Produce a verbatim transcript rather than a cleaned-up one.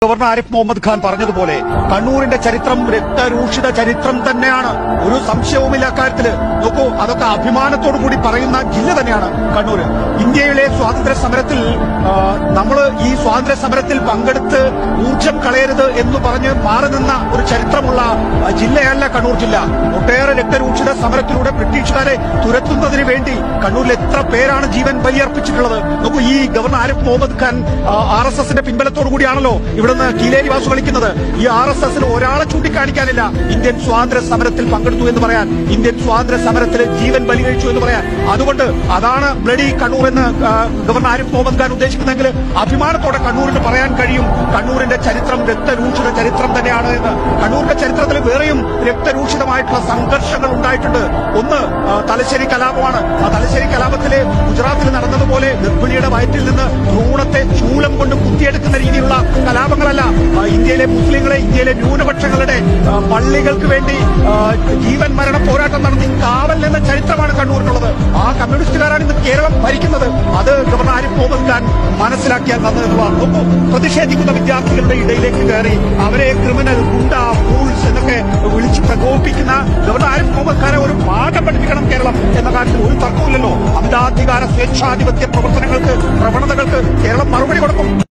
Governor Arif Mohammed Khan പറഞ്ഞതുപോലെ കണ്ണൂരിന്റെ ചരിത്രം രക്തരൂഷിത ചരിത്രം തന്നെയാണ്. ഒരു സംശയവുമില്ല അക്കാര്യത്തില്. നോക്കൂ, അതൊക്കെ അഭിമാനത്തോടു കൂടി പറയുന്ന ജില്ല തന്നെയാണ് കണ്ണൂർ. ഇന്ത്യയിലെ സ്വാതന്ത്ര്യ സമരത്തിൽ നമ്മൾ ഈ സ്വാതന്ത്ര്യ സമരത്തിൽ പങ്കെടുത്ത് ഊർജം കളയരുത് എന്ന് പറഞ്ഞ് മാറി നിന്ന ഒരു ചരിത്രമുള്ള ജില്ലയല്ല കണ്ണൂർ ജില്ല. ഒട്ടേറെ രക്തരൂഷിത സമരത്തിലൂടെ ബ്രിട്ടീഷുകാരെ തുരത്തുന്നതിന് വേണ്ടി കണ്ണൂരിൽ എത്ര പേരാണ് ജീവൻ ബലിയർപ്പിച്ചിട്ടുള്ളത്. നോക്കൂ, ഈ governor Arif Mohammed Khan R S എസിന്റെ പിൻബലത്തോടു കൂടിയാണല്ലോ ഇവിടുന്ന് കീലേരി വാസു കളിക്കുന്നത്. ഈ ആർ എസ് എസിന് ഒരാളെ ചൂണ്ടിക്കാണിക്കാനില്ല ഇന്ത്യൻ സ്വാതന്ത്ര്യ സമരത്തിൽ പങ്കെടുത്തു എന്ന് പറയാൻ, ഇന്ത്യൻ സ്വാതന്ത്ര്യ സമരത്തിൽ ജീവൻ ബലി കഴിച്ചു എന്ന് പറയാൻ. അതുകൊണ്ട് അതാണ് ബ്ലഡി കണ്ണൂർ എന്ന് ഗവർണർ ആരിഫ് മുഹമ്മദ് ഖാൻ ഉദ്ദേശിക്കുന്നതെങ്കിൽ അഭിമാനത്തോടെ കണ്ണൂരിന് പറയാൻ കഴിയും കണ്ണൂരിന്റെ ചരിത്രം രക്തരൂഷിത ചരിത്രം തന്നെയാണ് എന്ന്. കണ്ണൂരിന്റെ ചരിത്രത്തിൽ വേറെയും രക്തരൂഷിതമായിട്ടുള്ള സംഘർഷങ്ങൾ ഉണ്ടായിട്ടുണ്ട്. ഒന്ന് തലശ്ശേരി കലാപമാണ്. ആ തലശ്ശേരി കലാപത്തില് ഗുജറാത്തിൽ നടന്നതുപോലെ ഗർഭിണിയുടെ വയറ്റിൽ നിന്ന് ഭ്രൂണത്തെ ചൂലം കൊണ്ട് കുത്തിയെടുക്കുന്ന രീതിയിലുള്ള കലാപങ്ങളല്ല. ഇന്ത്യയിലെ മുസ്ലിങ്ങളെ, ഇന്ത്യയിലെ ന്യൂനപക്ഷങ്ങളുടെ പള്ളികൾക്ക് വേണ്ടി ജീവൻ മരണ പോരാട്ടം നടത്തി കാവൽ എന്ന ചരിത്രമാണ് കണ്ണൂരിനുള്ളത്. ആ കമ്മ്യൂണിസ്റ്റുകാരാണ് ഇന്ന് കേരളം ഭരിക്കുന്നത്. അത് ഗവർണർ ആരിഫ് മുഹമ്മദ് ഖാൻ മനസ്സിലാക്കിയാൽ നന്നതാണ്. നോക്കൂ, പ്രതിഷേധിക്കുന്ന വിദ്യാർത്ഥികളുടെ ഇടയിലേക്ക് കയറി അവരെ ക്രിമിനൽ, ഗുണ്ട, ഫൂൾസ് എന്നൊക്കെ വിളിച്ച് പ്രകോപിപ്പിക്കുന്ന ഗവർണർ ആരിഫ് മുഹമ്മദ് ഖാനെ ഒരു പാഠം പഠിപ്പിക്കണം കേരളം എന്ന കാര്യത്തിൽ ഒരു തർക്കമില്ലല്ലോ. അമിതാധികാര സ്വേച്ഛാധിപത്യ പ്രവർത്തനങ്ങൾക്ക്, പ്രവണതകൾക്ക് കേരളം മറുപടി കൊടുക്കും.